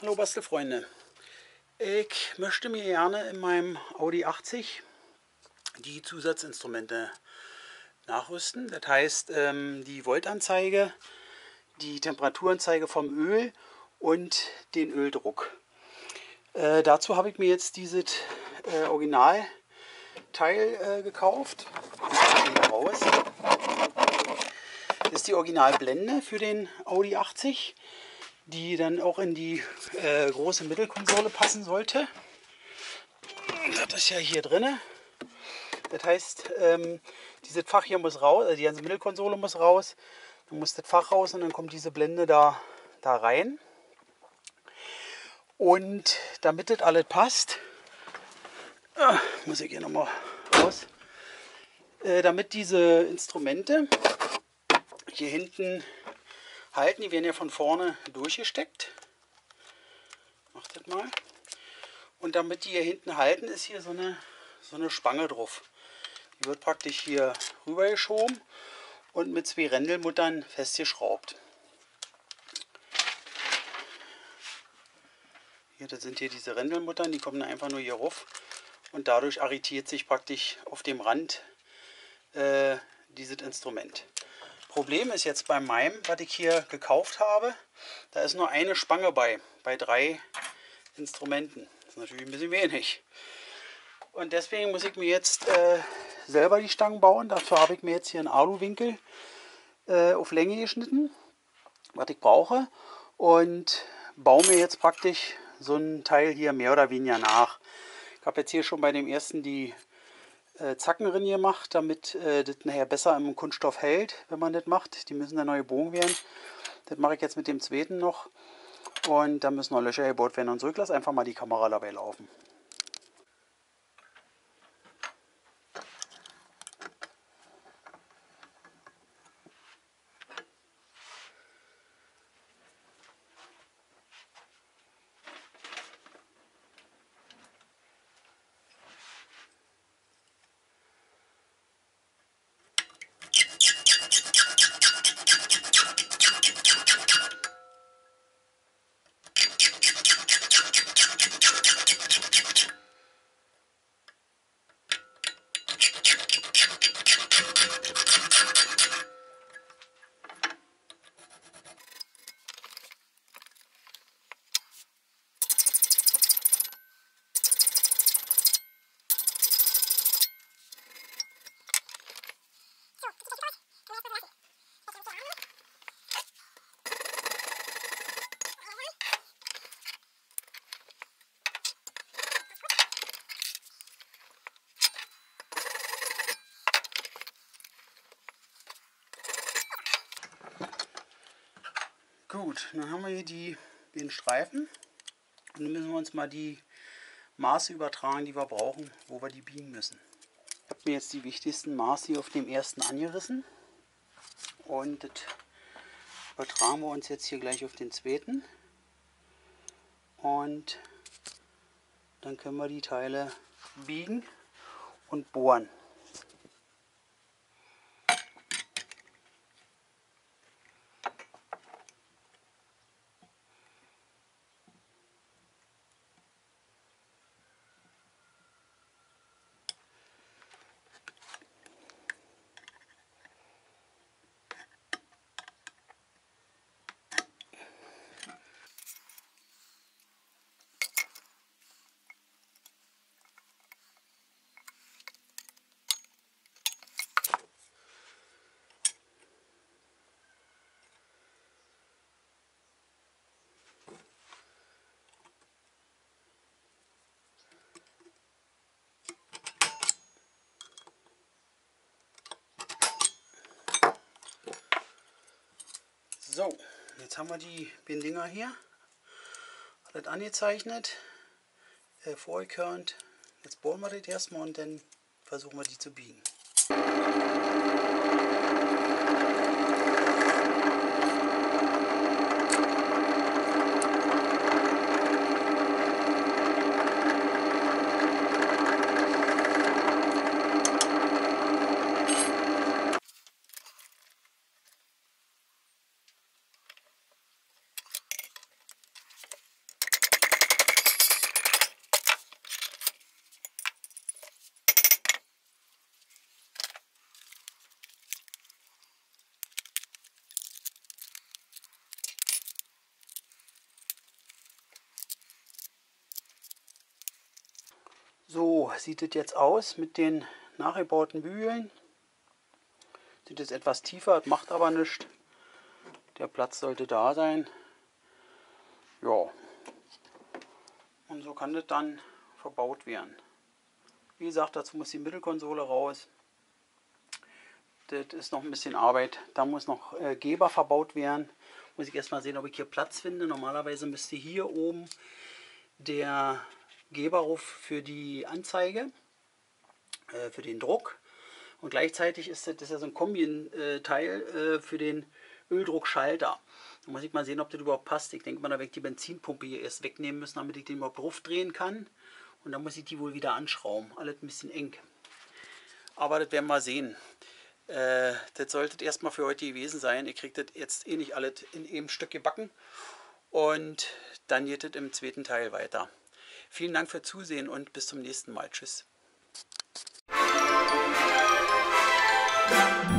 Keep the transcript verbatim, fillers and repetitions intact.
Hallo Bastelfreunde, ich möchte mir gerne in meinem Audi achtzig die Zusatzinstrumente nachrüsten. Das heißt, die Voltanzeige, die Temperaturanzeige vom Öl und den Öldruck. Äh, dazu habe ich mir jetzt dieses äh, Originalteil äh, gekauft. Raus. Das ist die Originalblende für den Audi achtzig, die dann auch in die äh, große Mittelkonsole passen sollte. Das ist ja hier drin. Das heißt, ähm, dieses Fach hier muss raus, also die ganze Mittelkonsole muss raus. Dann muss das Fach raus und dann kommt diese Blende da, da rein. Und damit das alles passt, äh, muss ich hier nochmal raus, äh, damit diese Instrumente hier hinten halten, die werden ja von vorne durchgesteckt. Mach das mal. Und damit die hier hinten halten, ist hier so eine, so eine Spange drauf. Die wird praktisch hier rüber geschoben und mit zwei Rändelmuttern festgeschraubt. Hier, das sind hier diese Rändelmuttern, die kommen einfach nur hier rauf und dadurch arretiert sich praktisch auf dem Rand äh, dieses Instrument. Problem ist jetzt bei meinem, was ich hier gekauft habe, da ist nur eine Spange bei, bei drei Instrumenten. Das ist natürlich ein bisschen wenig. Und deswegen muss ich mir jetzt äh, selber die Stangen bauen. Dafür habe ich mir jetzt hier einen Aluwinkel äh, auf Länge geschnitten, was ich brauche. Und baue mir jetzt praktisch so ein Teil hier mehr oder weniger nach. Ich habe jetzt hier schon bei dem ersten die äh, Zacken drin gemacht, damit äh, das nachher besser im Kunststoff hält, wenn man das macht. Die müssen dann neu gebogen werden. Das mache ich jetzt mit dem zweiten noch. Und dann müssen noch Löcher gebohrt werden und so. Ich lasse einfach mal die Kamera dabei laufen. Gut, dann haben wir hier die, den Streifen und dann müssen wir uns mal die Maße übertragen, die wir brauchen, wo wir die biegen müssen. Ich habe mir jetzt die wichtigsten Maße hier auf dem ersten angerissen und das übertragen wir uns jetzt hier gleich auf den zweiten und dann können wir die Teile biegen und bohren. So, jetzt haben wir die Dinger hier, alles angezeichnet, äh, vorgekörnt. Jetzt bohren wir das erstmal und dann versuchen wir die zu biegen. So sieht es jetzt aus mit den nachgebauten Bügeln. Sieht jetzt etwas tiefer, macht aber nichts. Der Platz sollte da sein. Ja. Und so kann das dann verbaut werden. Wie gesagt, dazu muss die Mittelkonsole raus. Das ist noch ein bisschen Arbeit. Da muss noch äh, Geber verbaut werden. Muss ich erstmal sehen, ob ich hier Platz finde. Normalerweise müsste hier oben der Geberruf für die Anzeige, äh, für den Druck. Und gleichzeitig ist das, das ist ja so ein Kombi-Teil äh, für den Öldruckschalter. Da muss ich mal sehen, ob das überhaupt passt. Ich denke mal, da werde ich die Benzinpumpe hier erst wegnehmen müssen, damit ich den überhaupt draufdrehen kann. Und dann muss ich die wohl wieder anschrauben. Alles ein bisschen eng. Aber das werden wir sehen. Äh, das sollte erstmal für heute gewesen sein. Ihr kriegt das jetzt eh nicht alles in einem Stück gebacken. Und dann geht es im zweiten Teil weiter. Vielen Dank fürs Zusehen und bis zum nächsten Mal. Tschüss.